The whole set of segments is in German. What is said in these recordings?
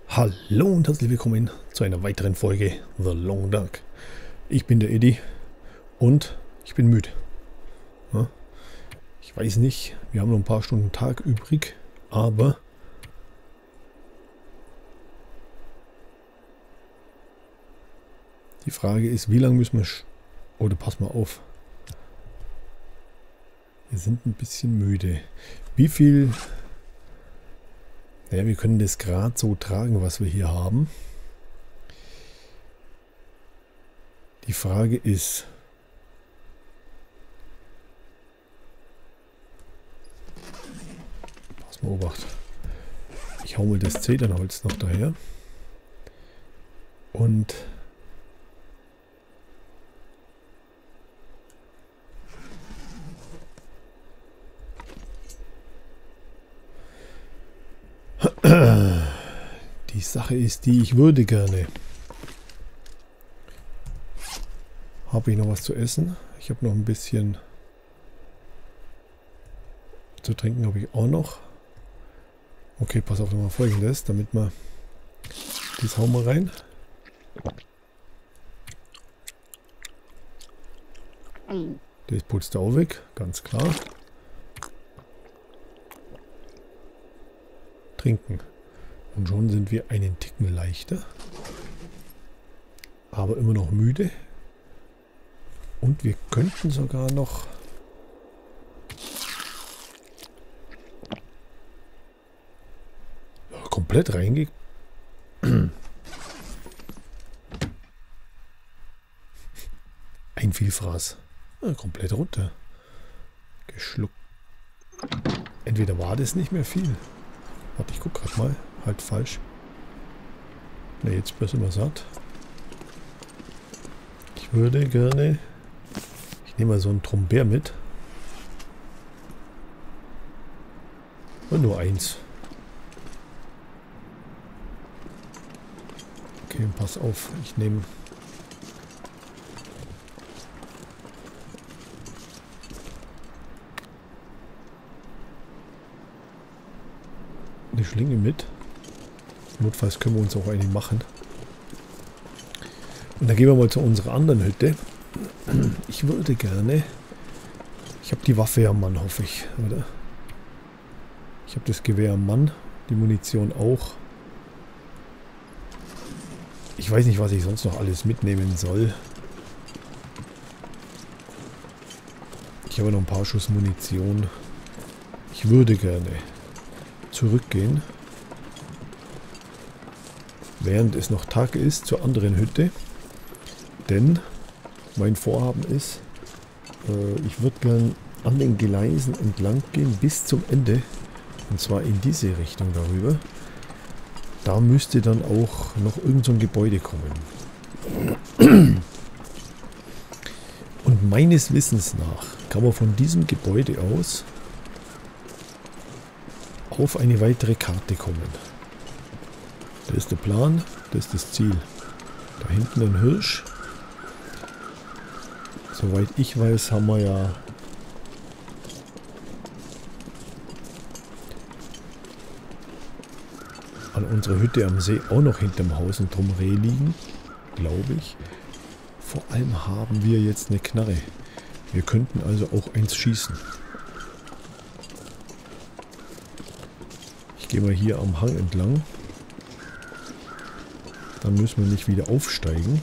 Hallo und herzlich willkommen zu einer weiteren Folge The Long Dark. Ich bin der Eddie und ich bin müde. Ja, ich weiß nicht, wir haben noch ein paar Stunden Tag übrig, aber die Frage ist, wie lange müssen wir... Oder pass mal auf. Wir sind ein bisschen müde. Wie viel... Naja, wir können das gerade so tragen, was wir hier haben. Die Frage ist... Pass mal, Obacht. Ich hau mal das Zedernholz noch daher. Und... Die Sache ist die, ich würde gerne. Habe ich noch was zu essen? Ich habe noch ein bisschen zu trinken, habe ich auch noch. Okay, pass auf, nochmal Folgendes, damit wir das hauen wir rein. Das putzt auch weg, ganz klar. Trinken. Und schon sind wir einen Ticken leichter. Aber immer noch müde. Und wir könnten sogar noch... Ja, komplett reingehen. Ein Vielfraß. Ja, komplett runter. Geschluckt. Entweder war das nicht mehr viel. Warte, ich guck gerade mal. Halt falsch. Ne, jetzt sind wir satt. Ich würde gerne... Ich nehme mal so einen Trombär mit. Und nur eins. Okay, pass auf. Ich nehme... eine Schlinge mit. Notfalls können wir uns auch eine machen. Und dann gehen wir mal zu unserer anderen Hütte. Ich würde gerne... Ich habe die Waffe am Mann, hoffe ich, oder? Ich habe das Gewehr am Mann, die Munition auch. Ich weiß nicht, was ich sonst noch alles mitnehmen soll. Ich habe noch ein paar Schuss Munition. Ich würde gerne zurückgehen, während es noch Tag ist, zur anderen Hütte. Denn mein Vorhaben ist, ich würde gern an den Gleisen entlang gehen bis zum Ende. Und zwar in diese Richtung darüber. Da müsste dann auch noch irgend so ein Gebäude kommen. Und meines Wissens nach kann man von diesem Gebäude aus auf eine weitere Karte kommen. Das ist der Plan, das ist das Ziel. Da hinten ein Hirsch. Soweit ich weiß, haben wir ja an unserer Hütte am See auch noch hinterm Haus ein Reh liegen, glaube ich. Vor allem haben wir jetzt eine Knarre. Wir könnten also auch eins schießen. Gehen wir hier am Hang entlang. Dann müssen wir nicht wieder aufsteigen.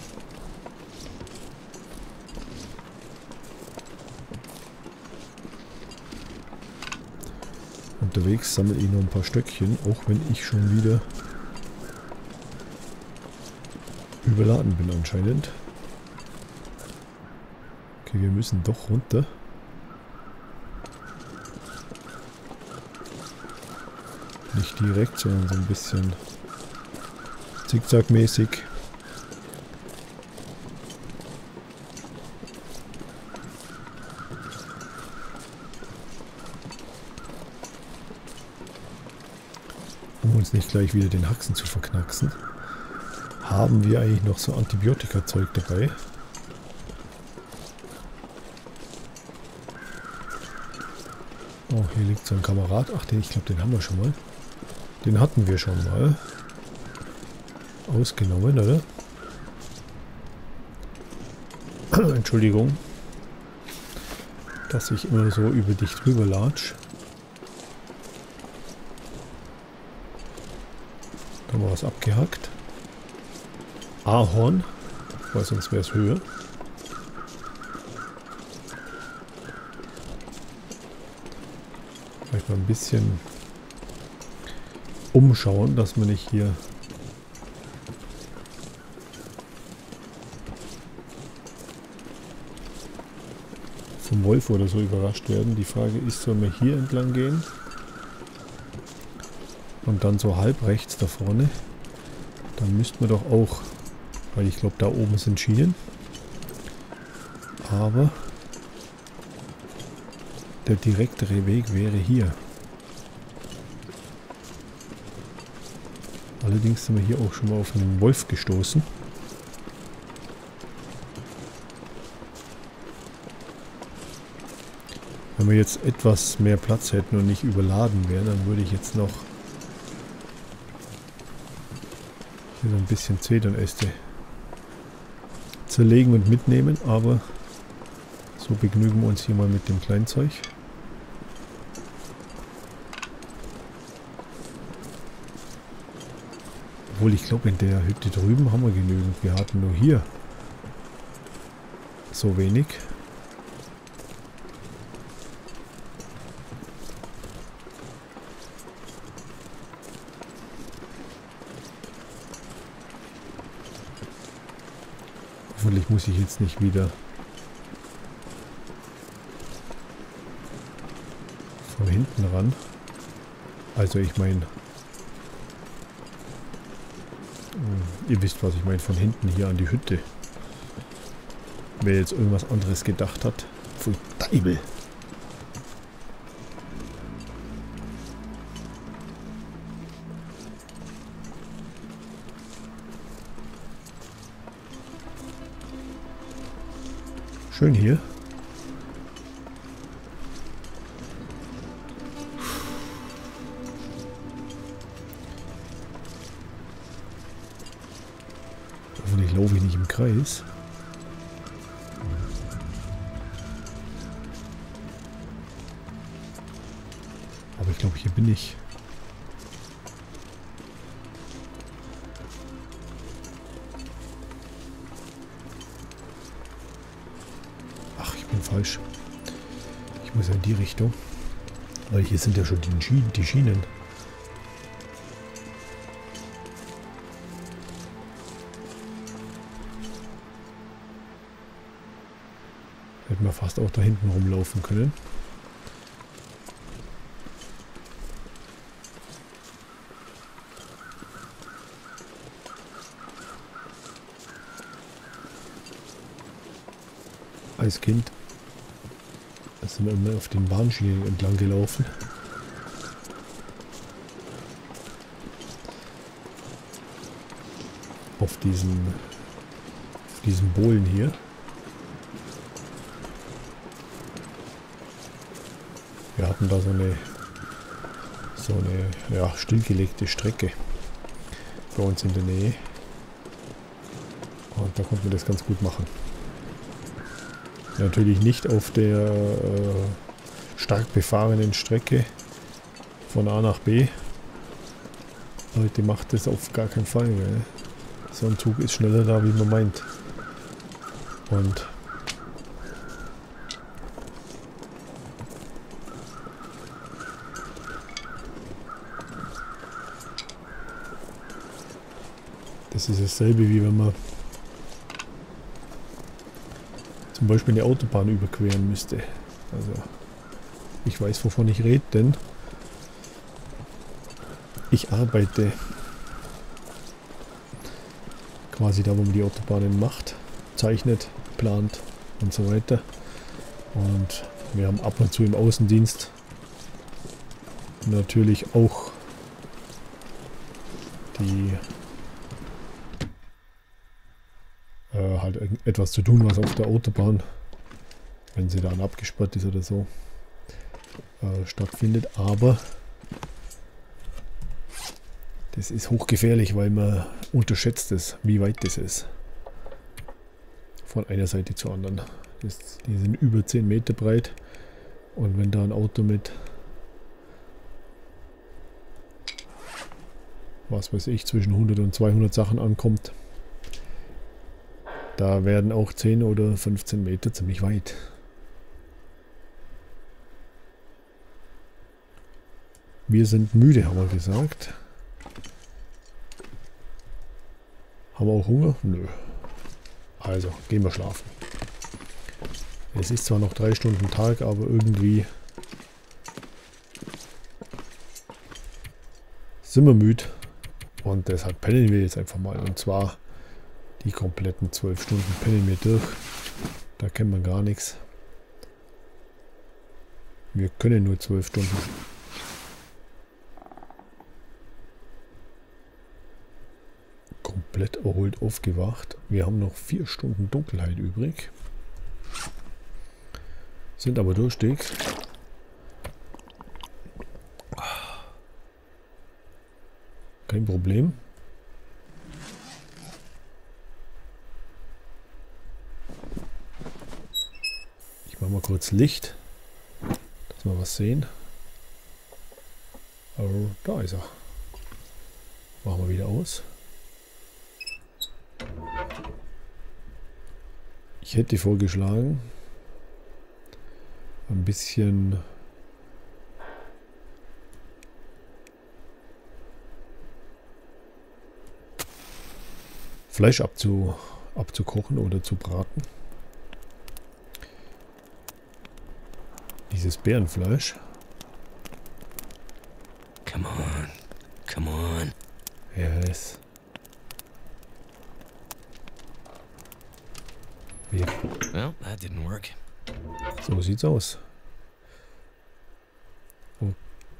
Unterwegs sammle ich noch ein paar Stöckchen, auch wenn ich schon wieder überladen bin anscheinend. Okay, wir müssen doch runter. Nicht direkt, sondern so ein bisschen zickzackmäßig. Um uns nicht gleich wieder den Haxen zu verknacksen, haben wir eigentlich noch so Antibiotika-Zeug dabei. Oh, hier liegt so ein Kamerad. Ach, ich glaube, den haben wir schon mal. Den hatten wir schon mal. ausgenommen, oder? Entschuldigung, dass ich immer so über dich drüber latsch. Da haben wir was abgehackt. Ahorn, weil sonst wäre es höher. Vielleicht mal ein bisschen umschauen, dass man nicht hier vom Wolf oder so überrascht werden. Die Frage ist, sollen wir hier entlang gehen und dann so halb rechts da vorne? Dann müssten wir doch auch, weil ich glaube da oben sind Schienen, aber der direktere Weg wäre hier. Allerdings sind wir hier auch schon mal auf einen Wolf gestoßen. Wenn wir jetzt etwas mehr Platz hätten und nicht überladen wären, dann würde ich jetzt noch hier so ein bisschen Zedernäste zerlegen und mitnehmen, aber so begnügen wir uns hier mal mit dem Kleinzeug. Obwohl, ich glaube, in der Hütte drüben haben wir genügend. Wir hatten nur hier so wenig. Hoffentlich muss ich jetzt nicht wieder von hinten ran. Also ich meine, ihr wisst, was ich meine, von hinten hier an die Hütte. Wer jetzt irgendwas anderes gedacht hat, pfui Teufel. Schön hier. Hoffentlich laufe ich nicht im Kreis. Aber ich glaube, hier bin ich. Ach, ich bin falsch. Ich muss ja in die Richtung. Weil hier sind ja schon die Schienen. Hätten wir fast auch da hinten rumlaufen können. Als Kind sind wir immer auf den Bahnschienen entlang gelaufen. Auf diesen Bohlen hier. Wir hatten da so eine ja, stillgelegte Strecke bei uns in der Nähe. Und da konnten wir das ganz gut machen. Natürlich nicht auf der stark befahrenen Strecke von A nach B. Heute macht das auf gar keinen Fall. Gell? So ein Zug ist schneller da, wie man meint. Und das ist dasselbe, wie wenn man zum Beispiel eine Autobahn überqueren müsste. Also ich weiß, wovon ich rede, denn ich arbeite quasi da, wo man die Autobahnen macht, zeichnet, plant und so weiter. Und wir haben ab und zu im Außendienst natürlich auch die halt etwas zu tun, was auf der Autobahn, wenn sie dann abgesperrt ist oder so, stattfindet. Aber Das ist hochgefährlich, weil man unterschätzt es, wie weit das ist. Von einer Seite zur anderen. Die sind über 10 Meter breit. Und wenn da ein Auto mit, was weiß ich, zwischen 100 und 200 Sachen ankommt, da werden auch 10 oder 15 Meter ziemlich weit. Wir sind müde, haben wir gesagt. Haben wir auch Hunger? Nö. Also, gehen wir schlafen. Es ist zwar noch 3 Stunden Tag, aber irgendwie sind wir müde. Und deshalb pennen wir jetzt einfach mal. Und zwar die kompletten 12 Stunden pennen wir durch. Da kennt man gar nichts. Wir können nur 12 Stunden. Komplett erholt aufgewacht. Wir haben noch 4 Stunden Dunkelheit übrig. Sind aber durstig. Kein Problem. Ich mache mal kurz Licht, dass wir was sehen. Oh, da ist er. Machen wir wieder aus. Ich hätte vorgeschlagen, ein bisschen Fleisch abzukochen oder zu braten. Dieses Bärenfleisch. Come on. Come on. Yes. Well, that didn't work. So sieht's aus. Und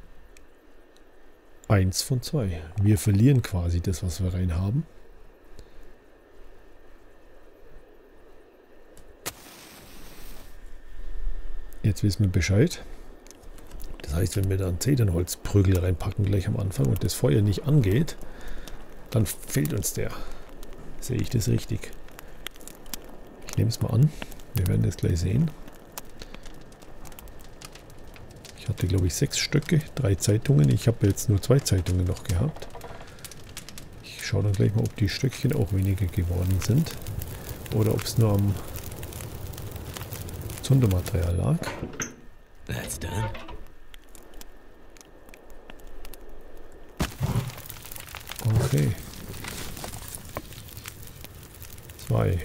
1 von 2. Wir verlieren quasi das, was wir rein haben. Jetzt wissen wir Bescheid. Das heißt, wenn wir dann Zedernholzprügel reinpacken gleich am Anfang und das Feuer nicht angeht, dann fehlt uns der. Sehe ich das richtig? Ich nehme es mal an. Wir werden das gleich sehen. Ich hatte, glaube ich, 6 Stöcke, 3 Zeitungen. Ich habe jetzt nur 2 Zeitungen noch gehabt. Ich schaue dann gleich mal, ob die Stöckchen auch weniger geworden sind. Oder ob es nur am Zundermaterial lag. That's done. Okay. 2.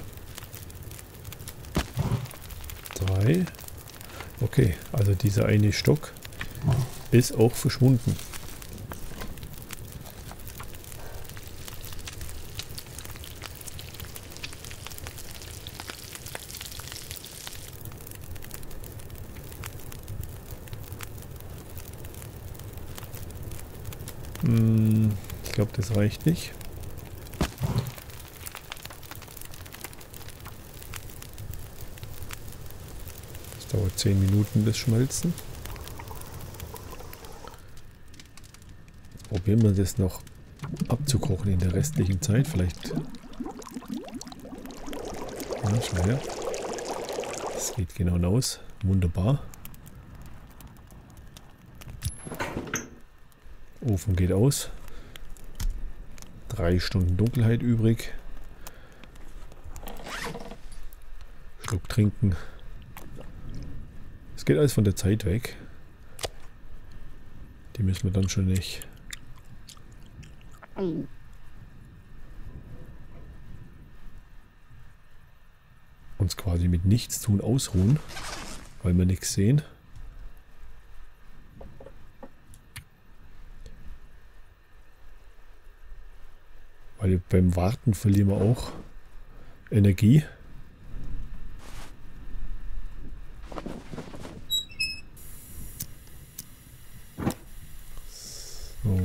3. Okay, also dieser eine Stock ist auch verschwunden. Ich glaube, das reicht nicht. Das dauert 10 Minuten, das Schmelzen. Probieren wir das noch abzukochen in der restlichen Zeit. Vielleicht. Ja, schau her. Das geht genau aus. Wunderbar. Ofen geht aus. 3 Stunden Dunkelheit übrig. Schluck trinken. Es geht alles von der Zeit weg. Die müssen wir dann schon nicht. Uns quasi mit nichts tun ausruhen, weil wir nichts sehen. Weil beim Warten verlieren wir auch Energie. So.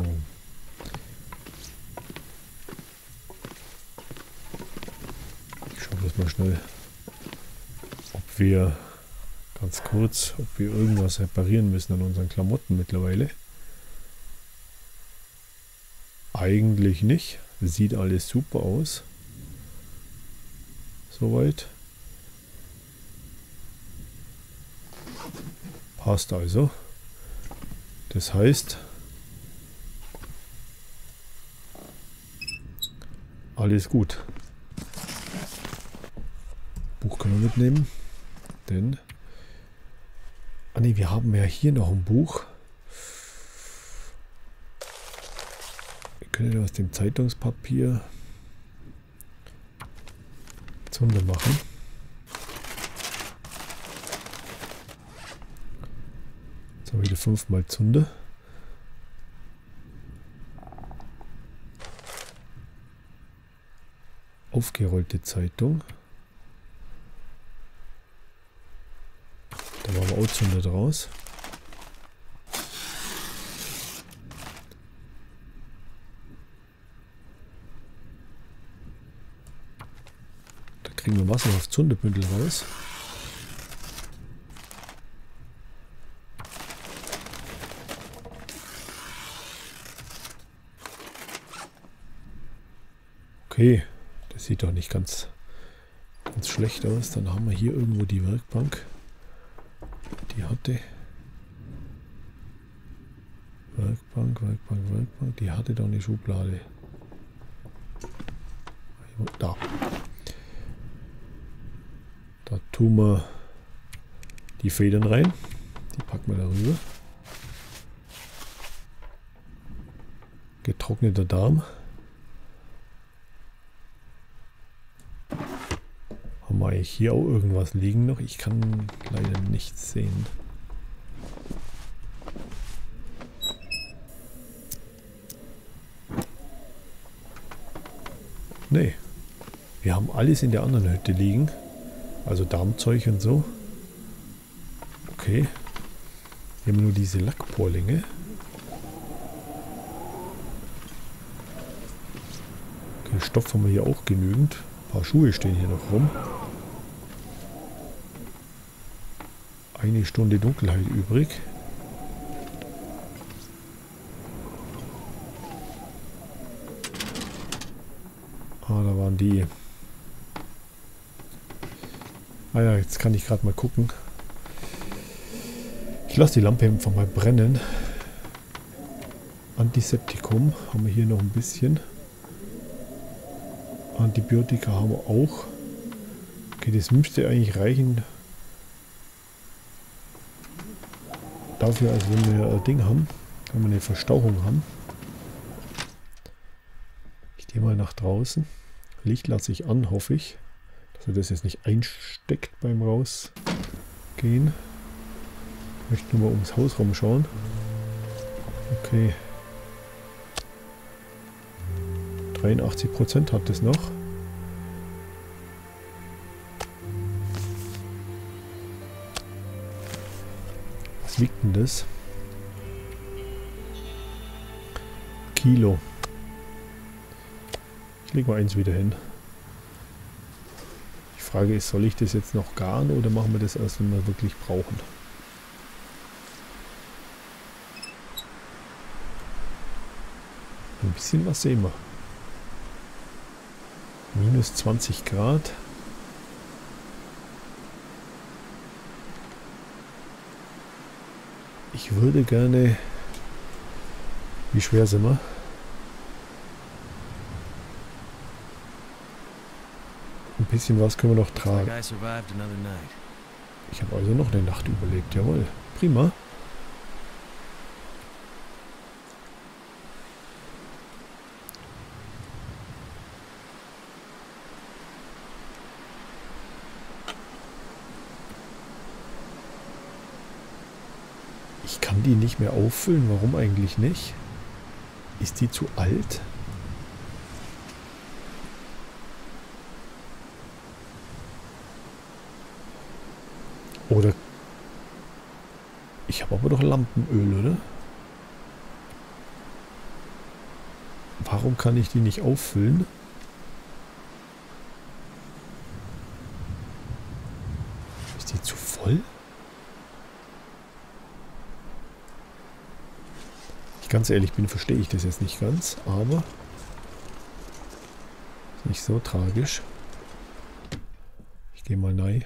Ich schaue das mal schnell, ob wir irgendwas reparieren müssen an unseren Klamotten mittlerweile. Eigentlich nicht. Sieht alles super aus. Soweit. Passt also. Das heißt, alles gut. Buch können wir mitnehmen. Denn... Ah ne, wir haben ja hier noch ein Buch. Wir können ja aus dem Zeitungspapier Zunder machen. Jetzt haben wir wieder 5-mal Zunder. Aufgerollte Zeitung. Da machen wir auch Zunder draus. Da kriegen wir Wasser auf Zunderbündel raus. Okay, das sieht doch nicht ganz schlecht aus. Dann haben wir hier irgendwo die Werkbank. Die hatte Werkbank. Die hatte doch eine Schublade. Da. Da tun wir die Federn rein. Die packen wir darüber. Getrockneter Darm. Haben wir eigentlich hier auch irgendwas liegen noch? Ich kann leider nichts sehen. Nee. Wir haben alles in der anderen Hütte liegen. Also Darmzeug und so. Okay. Wir haben nur diese Lackbohrlinge. Okay, Stoff haben wir hier auch genügend. Ein paar Schuhe stehen hier noch rum. Eine Stunde Dunkelheit übrig. Ah, da waren die. Ah ja, jetzt kann ich gerade mal gucken. Ich lasse die Lampe einfach mal brennen. Antiseptikum haben wir hier noch ein bisschen. Antibiotika haben wir auch. Okay, das müsste eigentlich reichen. Dafür, als wenn wir ein Ding haben, wenn wir eine Verstauchung haben. Ich gehe mal nach draußen. Licht lasse ich an, hoffe ich, dass er das jetzt nicht einsteckt beim Rausgehen. Ich möchte nur mal ums Haus rumschauen. Okay. 83% hat es noch. Was wiegt denn das? Kilo. Ich lege mal eins wieder hin. Die Frage ist, soll ich das jetzt noch garen oder machen wir das erst, wenn wir wirklich brauchen? Ein bisschen was sehen wir. Minus 20 Grad. Ich würde gerne... Wie schwer sind wir? Ein bisschen was können wir noch tragen. Ich habe also noch eine Nacht überlebt. Jawohl. Prima. Ich kann die nicht mehr auffüllen. Warum eigentlich nicht? Ist die zu alt? Oder... Ich habe aber doch Lampenöl, oder? Warum kann ich die nicht auffüllen? Ist die zu voll? ich ganz ehrlich bin, verstehe ich das jetzt nicht ganz, aber ist nicht so tragisch. Ich gehe mal rein.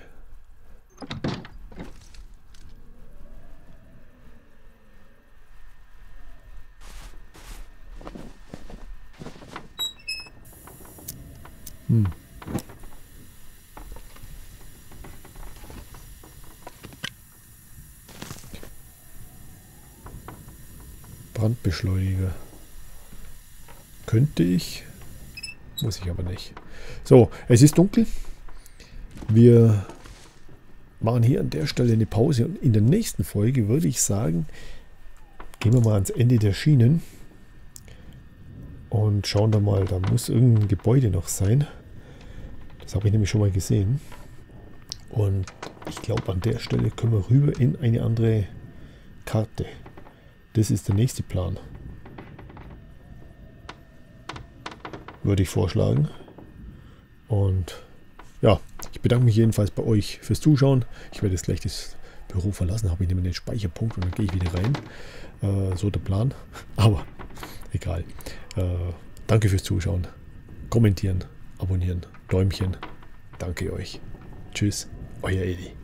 Brandbeschleuniger. Könnte ich, muss ich aber nicht. So, es ist dunkel. Wir machen hier an der Stelle eine Pause und in der nächsten Folge würde ich sagen, gehen wir mal ans Ende der Schienen und schauen da mal, da muss irgendein Gebäude noch sein. Das habe ich nämlich schon mal gesehen. Und ich glaube, an der Stelle können wir rüber in eine andere Karte. Das ist der nächste Plan. Würde ich vorschlagen. Und ja, ich bedanke mich jedenfalls bei euch fürs Zuschauen. Ich werde jetzt gleich das Büro verlassen, habe ich nämlich den Speicherpunkt und dann gehe ich wieder rein. So der Plan. Aber egal. Danke fürs Zuschauen. Kommentieren, abonnieren, Däumchen. Danke euch. Tschüss, euer Edi.